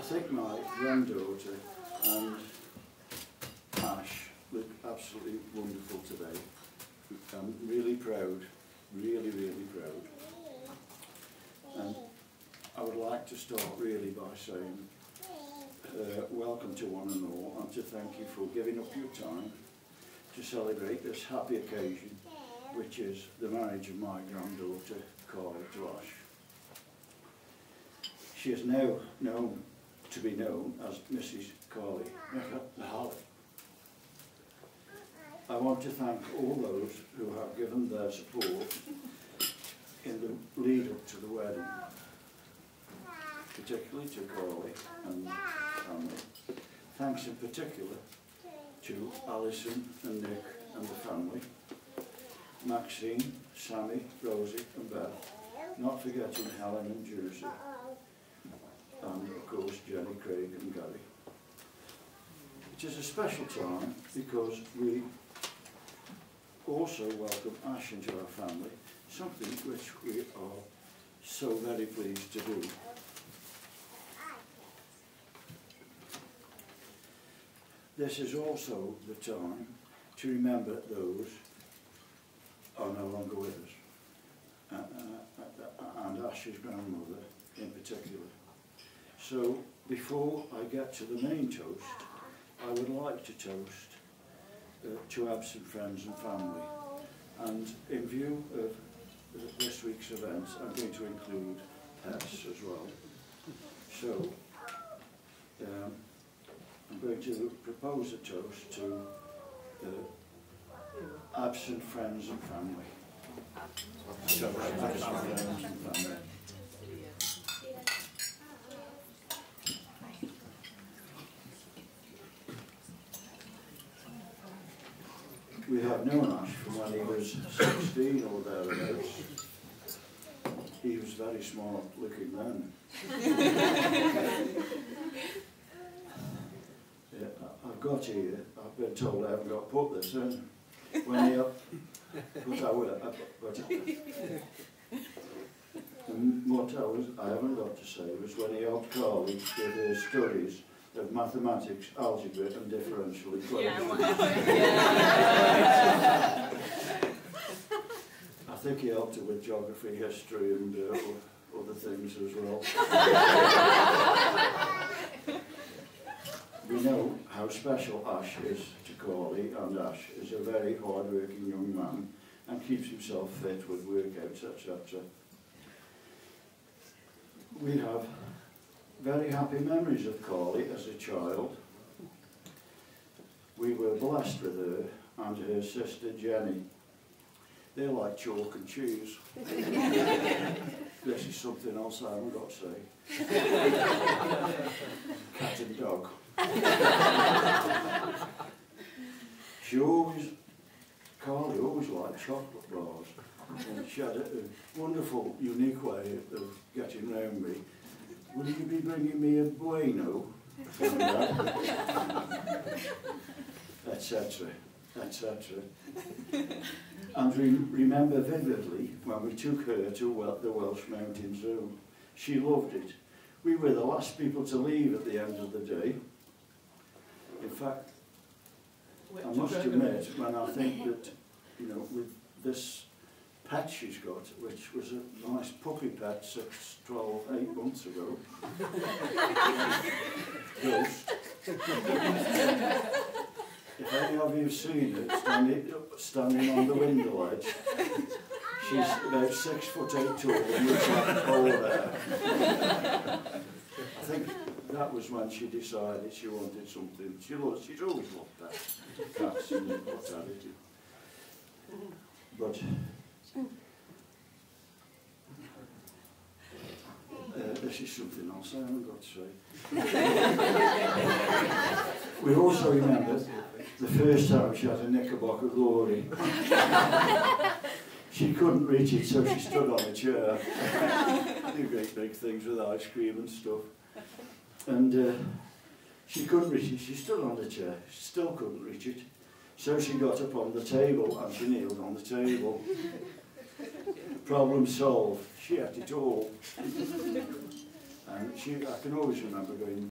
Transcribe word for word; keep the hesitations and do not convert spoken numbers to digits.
think my granddaughter and Ash look absolutely wonderful today. I'm really proud, really, really proud. And I would like to start really by saying uh, welcome to one and all, and to thank you for giving up your time to celebrate this happy occasion, which is the marriage of my granddaughter, Carly, to Ash. She is now known to be known as Missus Carly Mahali. I want to thank all those who have given their support in the lead up to the wedding, particularly to Carly and family. Thanks in particular to Alison and Nick and the family, Maxine, Sammy, Rosie and Beth, not forgetting Helen and Jersey, and of course Jenny, Craig and Gary. It is a special time because we also welcome Ash into our family, something which we are so very pleased to do. This is also the time to remember those who are no longer with us, uh, uh, and Ash's grandmother in particular. So before I get to the main toast, I would like to toast uh, to absent friends and family. And in view of this week's events, I'm going to include pets as well. So um, I'm going to propose a toast to uh, absent friends and family. So, absent friends and family. We have known Ash from when he was sixteen or thereabouts. He was very smart looking then. Yeah, I've got here, I've been told I haven't got to put this in. When he, but I will, but and what I, was, I haven't got to say was when he helped Carly with his studies of mathematics, algebra and differential equations. Yeah. I think he helped her with geography, history and uh, other things as well. We know how special Ash is to Carly, and Ash is a very hard-working young man and keeps himself fit with workouts, et cetera. We have very happy memories of Carly as a child. We were blessed with her and her sister Jenny. They're like chalk and cheese. This is something else I haven't got to say. Cat and dog. She always, Carly always liked chocolate bars. And she had a, a wonderful, unique way of getting round me. Will you be bringing me a bueno? et cetera, et cetera. And we remember vividly when we took her to well, the Welsh Mountain Zoo. She loved it. We were the last people to leave at the end of the day. In fact, I must admit, when I think that, you know, with this pet she's got, which was a nice puppy pet six, twelve, eight months ago. Ghost. If any of you have seen it, standing, standing on the window ledge, she's yeah. about six foot eight tall and looks like a polar bear. I think that was when she decided she wanted something. She loves, she's always loved pets, cats and what have you. But Uh, this is something else I haven't got to say. We also remember the first time she had a Knickerbocker Glory. She couldn't reach it, so she stood on a chair. Do great big things with ice cream and stuff. And uh, she couldn't reach it, she stood on the chair, she still couldn't reach it. So she got up on the table and she kneeled on the table. Problem solved. She had it all. And she, I can always remember going,